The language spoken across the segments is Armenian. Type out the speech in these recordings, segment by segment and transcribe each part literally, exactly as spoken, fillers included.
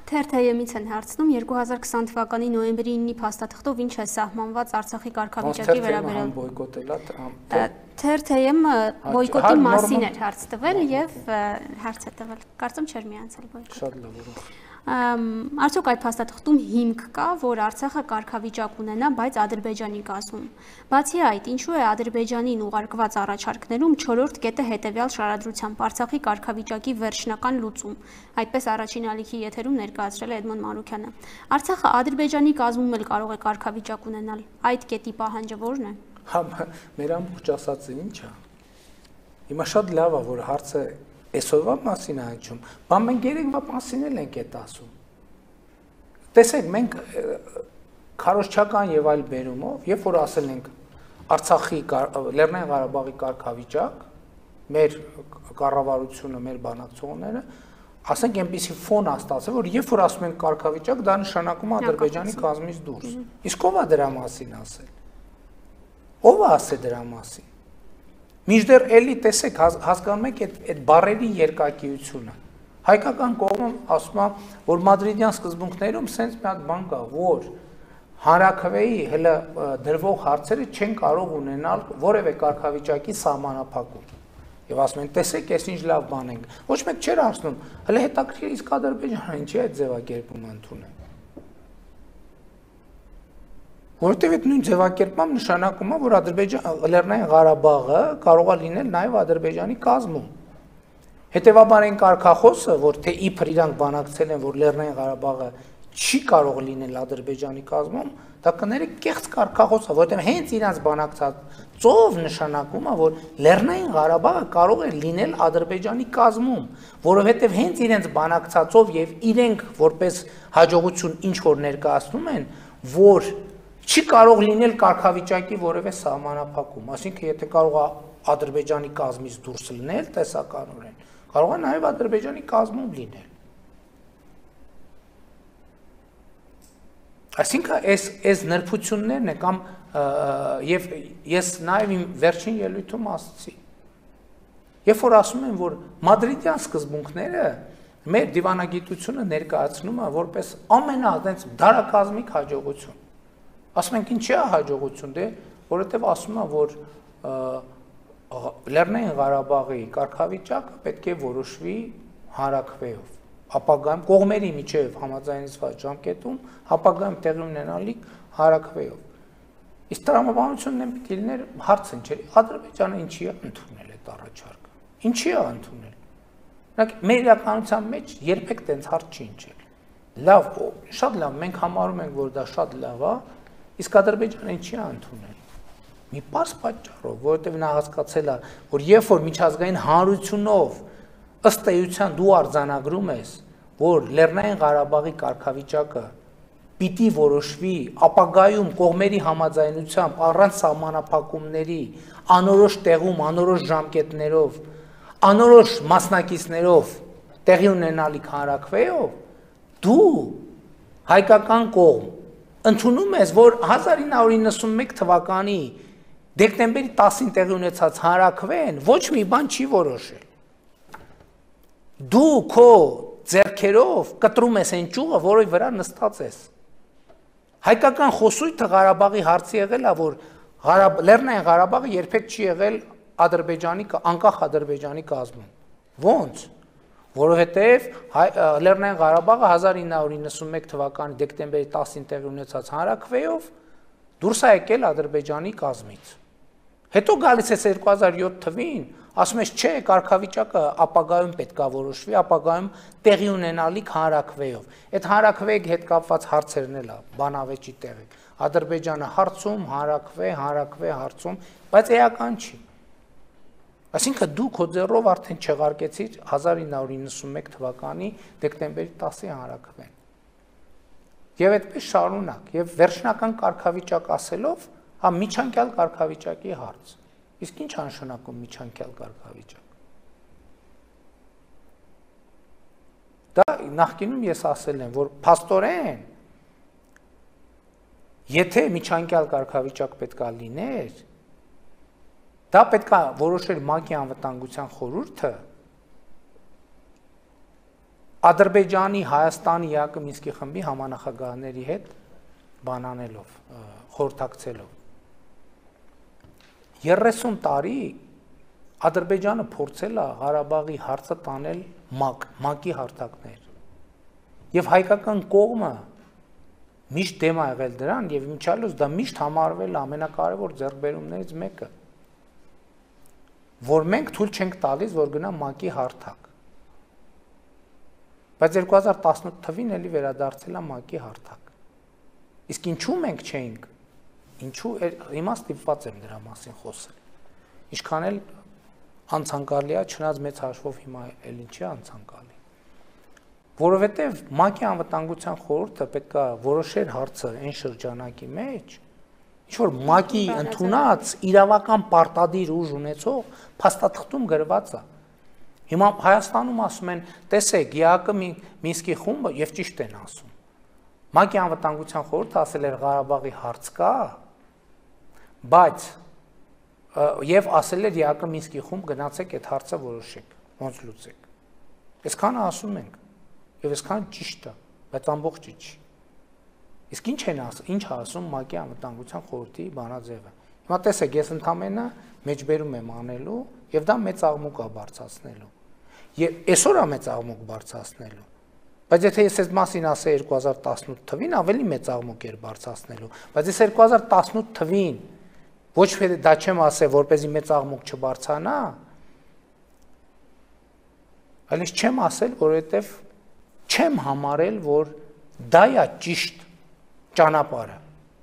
Թերթայեմից են հարցնում երկու հազար քսան թվականի նոյեմբերի իննի փաստաթղթով ինչ է սահմանված Արցախի կարգավիճակի վերաբերյալ։ Թերթայեմը բոյկոտի մասին էր հարց տվել եւ հարց է տվել։ Կարծում չէր միացել բոյկոտը։ Շատ լավ։ Արդյոք այդ փաստաթղթում հիմք կա, որ Արցախը կարգավիճակ ունենա, բայց Ադրբեջանի կազմում։ Բացի այդ, ինչու է Ադրբեջանին ուղարկված առաջարկներում չորրորդ կետը հետևյալ շարադրությամբ Արցախի կարգավիճակի վերջնական լուծում, այդպես առաջին ալիքի եթերում ներկայացրել է Էդմոն Մանուկյանը։ Արցախը Ադրբեջանի կազմում էլ կարող է կարգավիճակ ունենալ։ Այդ կետի պահանջը ո՞րն է։ Հա, մեր ամբողջ ասածը ի՞նչ է։ Հիմա շատ լավ է, որ հարցը այսօրվա մասին հաջում, բան մենք երեկվա մասին էլ ենք այդ ասում։ Տեսեք, մենք քարոզչական եւ այլ բերումով, երբ որ ասել ենք Արցախի Լեռնային Ղարաբաղի կարգավիճակ, մեր կառավարությունը, մեր բանակցողները, ասենք այնպիսի ֆոն է ստացել, որ երբ որ ասում ենք կարգավիճակ, դա նշանակում է Ադրբեջանի կազմից դուրս։ Իսկ ով է դրա մասին ասել։ Ով է ասել դրա մասին։ Մինչդեռ էլի տեսեք հասկանում եք այդ բառերի երկակիությունը։ Հայկական կողմում ասում է, որ մադրիդյան սկզբունքներում սենց մի հատ բան կա, որ հանրաքվեի հələ դրվող հարցերը չեն կարող ունենալ որևէ կարգավիճակի սահմանափակում։ Եվ ասում են, տեսեք, ես ինչ լավ բան ենք։ Ոչ մեկ չէր հարցնում, հələ հետաքրքիր իսկ Ադրբեջանը ինչի այդ ձևակերպումը ընդունել։ Որովհետև այդ նույն ձևակերպմամբ նշանակում է, որ Լեռնային Ղարաբաղը կարող է լինել նաև Ադրբեջանի կազմում։ Հետևաբար այն կարգախոսը, որ թե իբր իրանք բանակցել են, որ Լեռնային Ղարաբաղը չի կարող լինել Ադրբեջանի կազմում, դա կներեք կեղծ կարգախոս է, որովհետև հենց իրանց բանակցածով նշանակում է, որ Լեռնային Ղարաբաղը կարող է լինել Ադրբեջանի կազմում, որովհետև հենց իրենց բանակցածով եւ իրենք որպես հաջողություն ինչ որ ներկայացնում են, որ չի կարող լինել կարգավիճակի որևէ սահմանափակում, այսինքն եթե կարող է Ադրբեջանի կազմից դուրս լինել տեսականորեն, կարող է նաև Ադրբեջանի կազմում լինել։ Այսինքն այս այս նրբություններն է կամ եւ ես նաև իմ վերջին ելույթում ասացի։ Երբ որ ասում են, որ մադրիդյան սկզբունքները մեր դիվանագիտությունը ներկայացնում է որպես ամենաայդպես դարակազմիկ հաջողություն։ Ասում ենք ինչի է հաջողություն, դե որովհետև ասում է, որ Լեռնային Ղարաբաղի կարգավիճակը պետք է որոշվի հանրաքվեով, ապագայում կողմերի միջև համաձայնեցված ժամկետում, ապագայում տեղի ունենալիք հանրաքվեով։ Իսկ տրամաբանությունն են պետք է լիներ հարցն չէ, Ադրբեջանը ինչի է ընդունել այդ առաջարկը, ինչի է ընդունել։ Մեր իրականության մեջ երբեք տենց հարց չի ընչել։ Լավ, շատ լավ, մենք համարում ենք, որ դա շատ լավ է, իսկ Ադրբեջանը ինչի է ընդունել։ Մի պարզ պատճառով, որովհետև նա հասկացել է, որ երբ որ միջազգային հանրությունով ըստ էության դու արձանագրում ես, որ Լեռնային Ղարաբաղի կարգավիճակը պիտի որոշվի ապագայում կողմերի համաձայնությամբ առանց սահմանափակումների, անորոշ տեղում, անորոշ ժամկետներով, անորոշ մասնակիցներով տեղի ունենալիք հանրաքվեով, դու հայկական կողմ ընդունում ես, որ հազար ինը հարյուր իննսունմեկ թվականի դեկտեմբերի տասին տեղի ունեցած հանրաքվեն ոչ մի բան չի որոշել։ Դու քո ձեռքերով կտրում ես այն ճյուղը, որի վրա նստած ես։ Հայկական խոսույթը Ղարաբաղի հարցի եղել է, որ Լեռնային Ղարաբաղը երբեք չի եղել Ադրբեջանի, անկախ Ադրբեջանի կազմում։ Ոնց? Որովհետև Լեռնային Ղարաբաղը հազար ինը հարյուր իննսունմեկ թվականի դեկտեմբերի տասին տեղի ունեցած հանրաքվեով դուրս է եկել Ադրբեջանի կազմից։ Հետո գալիս ես երկու հազար յոթ թվին, ասում ես չէ, կարգավիճակը ապագայում պետք է որոշվի, ապագայում տեղի ունենալիք հանրաքվեով։ Այդ հանրաքվեի հետ կապված հարցերն էլ է, բանավեճի տեղը։ Ադրբեջանը հարցում, հանրաքվե, հանրաքվե հարցում, բայց էական չի։ Այսինքն դու քո ձեռով արդեն չեղարկեցիր հազար ինը հարյուր իննսունմեկ թվականի դեկտեմբերի տասի հանրաքվեն։ Եվ այդպես շարունակ, եւ վերջնական կարգավիճակ ասելով, հա միջանկյալ կարգավիճակի հարց։ Իսկ ինչ նշանակում միջանկյալ կարգավիճակ։ Դա նախկինում ես ասել եմ, որ փաստորեն եթե միջանկյալ կարգավիճակ պետքա լիներ, դա պետքա որոշեր ՄԱԿ-ի անվտանգության խորհուրդը Ադրբեջանի, Հայաստանի, ԵԱԿ Մինսկի խմբի համանախագահների հետ բանանելով, խորհրդակցելով։ երեսուն տարի Ադրբեջանը փորձել է Ղարաբաղի հարցը տանել ՄԱԿ, ՄԱԿ-ի հարթակներ։ Եվ հայկական կողմը միշտ դեմ է եղել դրան եւ իմիջիալոց դա միշտ համարվել է ամենակարևոր ձեռքբերումներից մեկը, որ մենք թույլ չենք տալիս, որ գնա ՄԱԿ-ի հարթակ։ Բայց երկու հազար տասնութ թվին էլի վերադարձել է ՄԱԿ-ի հարթակ։ Իսկ ինչու մենք չէինք, ինչու հիմա ստիպված եմ դրա մասին խոսել։ Ինչքան էլ անցանկալի է, չնայած մեծ հաշվով հիմա էլ ինչի է անցանկալի։ Որովհետև ՄԱԿ-ի անվտանգության խորհուրդը պետք է որոշեր հարցը այն շրջանակի մեջ, ինչ որ ՄԱԿ-ի ընդունած իրավական պարտադիր ուժ ունեցող փաստաթղթում գրված է։ Հիմա Հայաստանում ասում են, տեսեք, ԵԱԿ Մինսկի խումբը եւ ճիշտ են ասում։ ՄԱԿ-ի անվտանգության խորհուրդը ասել էր Ղարաբաղի հարց կա, բայց եւ ասել էր ԵԱԿ Մինսկի խումբ գնացեք այդ հարցը որոշեք, ոնց լուծեք։ Այսքանը ասում ենք եւ այսքան ճիշտ է, բայց ամբողջը չի։ Իսկ ինչ են ասում, ինչ է ասում ՄԱԿ-ի անվտանգության խորհրդի բանաձևը։ Հիմա տեսեք, ես ընդամենը մեջբերում եմ անելու եւ դա մեծ աղմուկ է բարձրացնելու։ Եվ այսօր է մեծ աղմուկ բարձրացնելու։ Բայց եթե ես այս մասին ասեի երկու հազար տասնութ թվին, ավելի մեծ աղմուկ էր բարձրացնելու։ Բայց ես երկու հազար տասնութ թվին ոչ թե դա չեմ ասել, որպեսզի մեծ աղմուկ չբարձրանա, այլ ես չեմ ասել, որովհետեւ չեմ համարել, որ դա է ճիշտ ճանապարհը։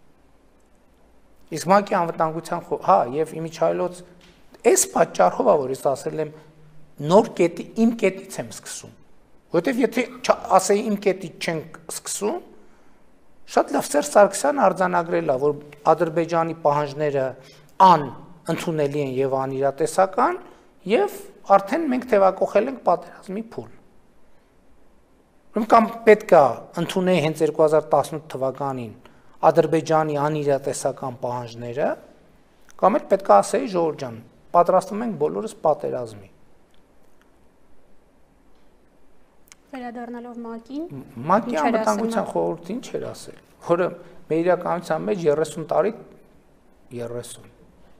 Իսկ ՄԱԿ-ի անվտանգության խորհուրդ, հա, եւ իմիջիալոց այս պատճառով է, որ ես ասել եմ նոր կետի իմ կետից եմ սկսում, որովհետև եթե ասեի իմ կետից չենք սկսում, շատ լավ Սերժ Սարգսյանը արձանագրել է, որ Ադրբեջանի պահանջները ան ընդունելի են եւ անիրատեսական եւ արդեն մենք թեվակողել ենք պատերազմի փուլ։ Ուրեմն կամ պետք է ընդունեի հենց երկու հազար տասնութ թվականին Ադրբեջանի անիրատեսական պահանջները, կամ էլ պետք է ասեի ժողովուրդ ջան, պատրաստվում ենք բոլորս պատերազմի։ Վերադառնալով ՄԱԿ-ին, ՄԱԿ-ի անվտանգության խորհուրդը ինչ էր ասել, որը մեր իրականության մեջ երեսուն տարի երեսուն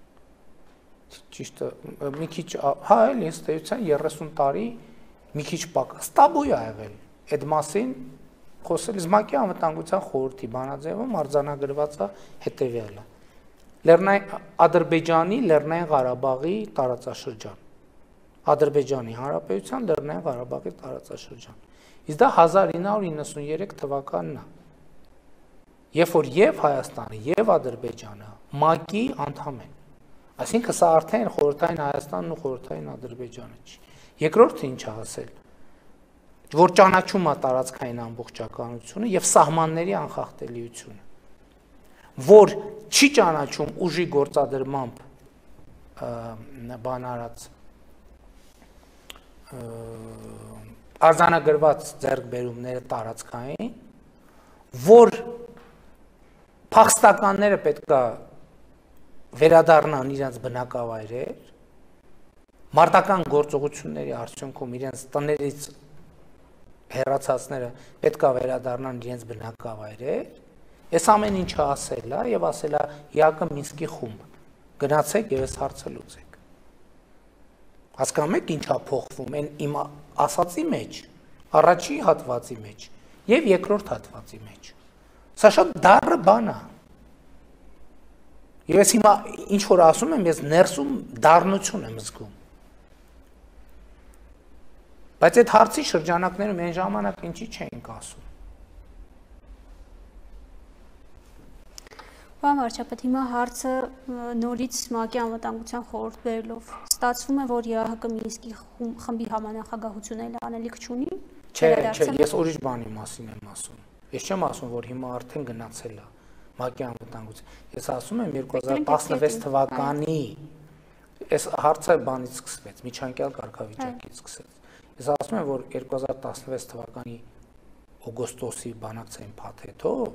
ճիշտ մի քիչ, հա, էլ ես տեյության երեսուն տարի մի քիչ պակաս տաբու է եղել այդ մասին խոսել, ՄԱԿ-ի անվտանգության խորհրդի բանաձևում արձանագրված է հետևյալը. Լեռնային Ադրբեջանի Լեռնային Ղարաբաղի տարածաշրջան, Ադրբեջանի Հանրապետության Լեռնային Ղարաբաղի տարածաշրջան։ Իսկ դա հազար ինը հարյուր իննսուններեք թվականն է, երբ որ եւ Հայաստանը եւ Ադրբեջանը ՄԱԿ-ի անդամ են։ Այսինքն սա արդեն խորհրդային Հայաստանն ու խորհրդային Ադրբեջանը չի։ Երկրորդը ինչ է ասել, որ ճանաչում է տարածքային ամբողջականությունը եւ սահմանների անխախտելիությունը, որ չի ճանաչում ուժի գործադրմամբ բան արած արձանագրված ձեռքբերումները տարածքային, որ փախստականները պետք է վերադառնան իրենց բնակավայրեր, մարտական գործողությունների արդյունքում իրենց տներից հեռացածները պետք է վերադառնան իրենց բնակավայրեր, այս ամեն ինչը ասել է եւ ասել է ԵԱԿ Մինսկի խումբ, գնացեք եւ այս հարցը լուծեք։ Հասկանում եք ինչ է փոխվում այն իմ ասացի մեջ, առաջի հատվածի մեջ եւ երկրորդ հատվածի մեջ։ Սա շատ դառը բան է։ Եվ ես հիմա ինչ որ ասում եմ, ես ներսում դառնություն եմ զգում։ Բայց այդ հարցի շրջանակներում այն ժամանակ ինչի չէինք ասում։ Պարոն վարչապետ, հիմա հարցը նորից ՄԱԿ-ի անվտանգության խորհուրդ բերելով ստացվում է, որ ԵԱՀԿ Մինսկի խմբի համանախագահությունը էլ անելիք չունի։ Չէ, չէ, ես ուրիշ բանի մասին եմ ասում։ Ես չեմ ասում, որ հիմա արդեն գնացել է ՄԱԿ-ի անվտանգություն։ Ես ասում եմ երկու հազար տասնվեց թվականի այս հարցը բանից սկսվեց, միջանկյալ կարգավիճակից սկսեց։ Ես ասում եմ, որ երկու հազար տասնվեց թվականի օգոստոսի բանակցային փաթեթով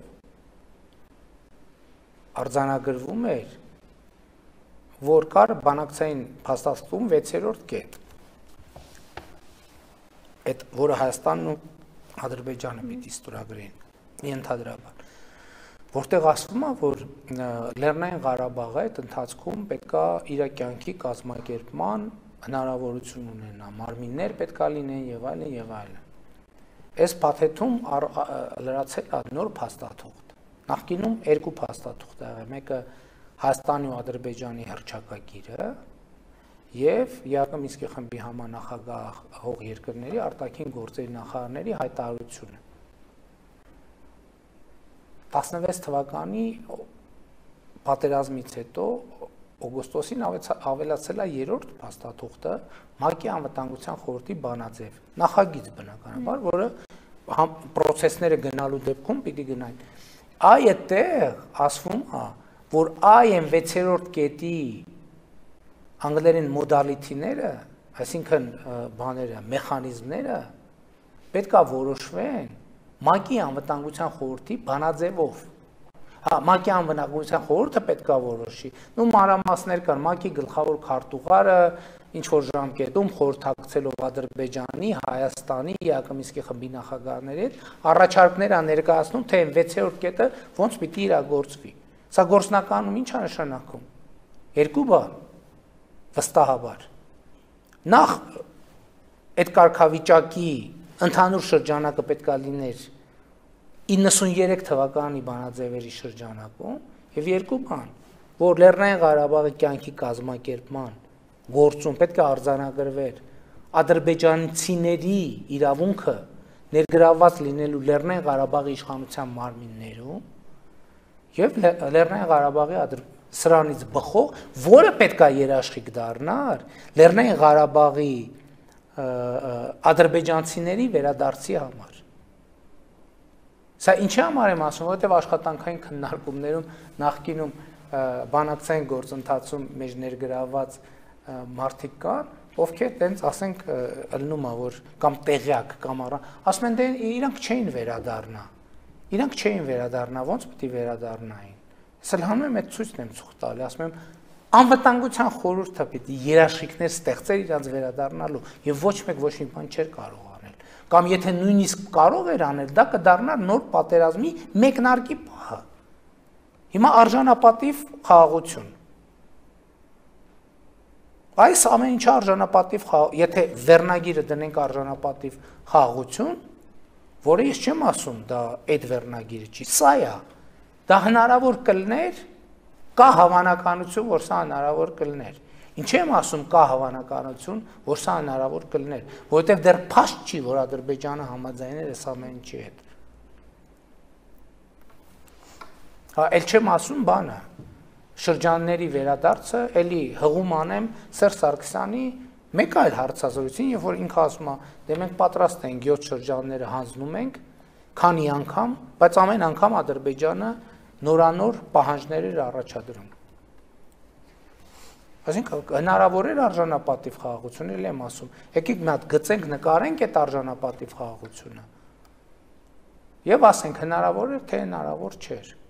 արձանագրվում էր, որ կար բանակցային փաստաթղթում վեցերորդ կետ, այդ որը Հայաստանն ու Ադրբեջանը պիտի ստորագրեն, ենթադրաբար։ Որտեղ ասվում է, որ Լեռնային Ղարաբաղը այդ ընթացքում պետքա իր կյանքի կազմակերպման հնարավորություն ունենա, մարմիններ պետքա լինեն եւ այլն եւ այլն։ Այս փաթեթում լրացել է նոր փաստաթուղթ։ Նախկինում երկու փաստաթուղթ եղավ, մեկը Հայաստանի ու Ադրբեջանի հռչակագիրը եւ Յակոբ Մինսկի խմբի համանախագահ հող երկրների արտաքին գործերի նախարարների հայտարարությունը։ տասնվեց թվականի պատերազմից հետո օգոստոսին ավելացել է երրորդ փաստաթուղթը ՄԱԿ-ի անվտանգության խորհրդի բանաձև, նախագիծ բնականաբար, որը պրոցեսները գնալու դեպքում պիտի գնային։ Այ այդտեղ ասվում է, որ այ այն վեցերորդ կետի անգլերեն մոդալիթիները, այսինքն բաները, մեխանիզմները պետք է որոշվեն ՄԱԿ-ի անվտանգության խորհրդի բանաձևով։ Հա, ՄԱԿ-ի անվտանգության խորհուրդը պետք է որոշի։ Նու մանրամասներ կան, ՄԱԿ-ի գլխավոր քարտուղարը ինչ որ ժամկետում խորհրդակցելով Ադրբեջանի, Հայաստանի, Յակոբ Մինսկի խմբի նախագահների հետ առաջարկներ ա ներկայացնում, թե այն վեցերորդ կետը ոնց պիտի իրագործվի։ Սա գործնականում ինչ է նշանակում։ Երկու բան, վստահաբար։ Նախ այդ կարգավիճակի ընդհանուր շրջանակը պետք է լիներ իննսուններեք թվականի բանաձևերի շրջանակում եւ երկու բան, որ Լեռնային Ղարաբաղի կյանքի կազմակերպման գործում պետք է արձանագրվեր ադրբեջանցիների իրավունքը ներգրավված լինելու Լեռնային Ղարաբաղի իշխանության մարմիններում եւ Լեռնային Ղարաբաղի սրանից բխող, որը պետք է երաշխիք դառնար Լեռնային Ղարաբաղի ադրբեջանցիների վերադարձի համար։ Սա ինչի համար եմ ասում, որովհետև աշխատանքային քննարկումներում նախկինում բանակցային գործընթացում մեջ ներգրավված մարդիկ կան, ովքեր տենց ասենք ըլնում է, որ կամ տեղյակ կամ առա, ասում են դե իրանք չէին վերադառնա։ Իրանք չէին վերադառնա, ոնց պիտի վերադառնային։ Սա հանում եմ այդ ցույցն եմ ցույց տալի, ասում եմ անվտանգության խորհուրդը պիտի երաշխիքներ ստեղծեր իրանց վերադառնալու եւ ոչ մեկ ոչ մի բան չէր կարող անել։ Կամ եթե նույնիսկ կարող էր անել, դա կդառնար նոր պատերազմի մեկնարկի պահը։ Հիմա արժանապատիվ խաղաղություն։ Այս ամեն ինչը արժանապատիվ խաղ, եթե վերնագիրը դնենք արժանապատիվ խաղաղություն, որը ես չեմ ասում, դա այդ վերնագիրը չի, սա է։ Դա հնարավոր կլներ, կա հավանականություն, որ սա հնարավոր կլներ։ Ինչ եմ ասում կա հավանականություն, որ սա հնարավոր կլներ, որովհետև դեռ փաստ չի, որ Ադրբեջանը համաձայներ է ամեն ինչի հետ։ Հա, էլ չեմ ասում բանը, շրջանների վերադարձը, էլի հղում անեմ Սերժ Սարգսյանի մեկ այլ հարցազրույցին, երբ որ ինքը ասում է, դե մենք պատրաստ ենք յոթ շրջանները հանձնում ենք, քանի անգամ, բայց ամեն անգամ Ադրբեջանը նորանոր պահանջներ էր առաջադրում։ Այսինքն հնարավոր էր արժանապատիվ խաղաղություն, էլ եմ ասում, եկեք մի հատ գծենք, նկարենք այդ արժանապատիվ խաղաղությունը։ Եվ ասենք հնարավոր էր, թե հնարավոր չէր։